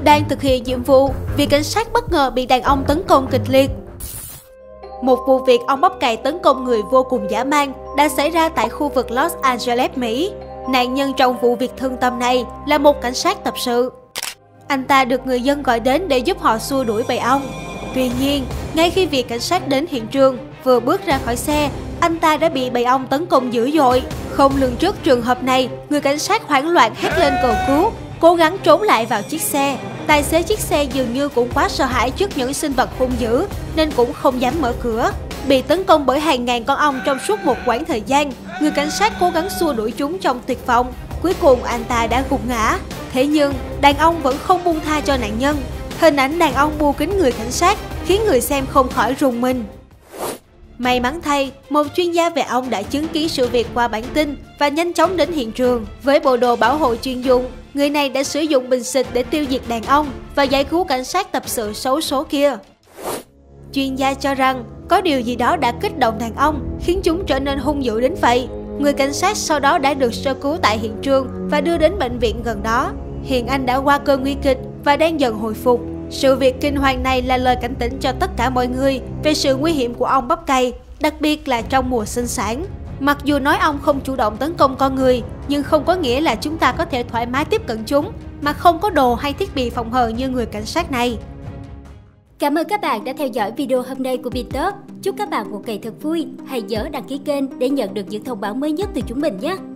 đang thực hiện nhiệm vụ, vị cảnh sát bất ngờ bị đàn ông tấn công kịch liệt. Một vụ việc ong bắp cày tấn công người vô cùng dã man đã xảy ra tại khu vực Los Angeles, Mỹ. Nạn nhân trong vụ việc thương tâm này là một cảnh sát tập sự. Anh ta được người dân gọi đến để giúp họ xua đuổi bầy ong. Tuy nhiên, ngay khi vị cảnh sát đến hiện trường, vừa bước ra khỏi xe, anh ta đã bị bầy ong tấn công dữ dội. Không lường trước trường hợp này, người cảnh sát hoảng loạn hét lên cầu cứu, cố gắng trốn lại vào chiếc xe. Tài xế chiếc xe dường như cũng quá sợ hãi trước những sinh vật hung dữ nên cũng không dám mở cửa. Bị tấn công bởi hàng ngàn con ong trong suốt một quãng thời gian, người cảnh sát cố gắng xua đuổi chúng trong tuyệt vọng. Cuối cùng anh ta đã gục ngã. Thế nhưng, đàn ong vẫn không buông tha cho nạn nhân. Hình ảnh đàn ong bù kín người cảnh sát khiến người xem không khỏi rùng mình. May mắn thay, một chuyên gia về ong đã chứng kiến sự việc qua bản tin và nhanh chóng đến hiện trường. Với bộ đồ bảo hộ chuyên dụng, người này đã sử dụng bình xịt để tiêu diệt đàn ong và giải cứu cảnh sát tập sự xấu số kia. Chuyên gia cho rằng có điều gì đó đã kích động đàn ong khiến chúng trở nên hung dữ đến vậy. Người cảnh sát sau đó đã được sơ cứu tại hiện trường và đưa đến bệnh viện gần đó. Hiện anh đã qua cơn nguy kịch và đang dần hồi phục. Sự việc kinh hoàng này là lời cảnh tỉnh cho tất cả mọi người về sự nguy hiểm của ong bắp cày, đặc biệt là trong mùa sinh sản. Mặc dù nói ong không chủ động tấn công con người, nhưng không có nghĩa là chúng ta có thể thoải mái tiếp cận chúng mà không có đồ hay thiết bị phòng hờ như người cảnh sát này. Cảm ơn các bạn đã theo dõi video hôm nay của VTop. Chúc các bạn một ngày thật vui. Hãy nhớ đăng ký kênh để nhận được những thông báo mới nhất từ chúng mình nhé.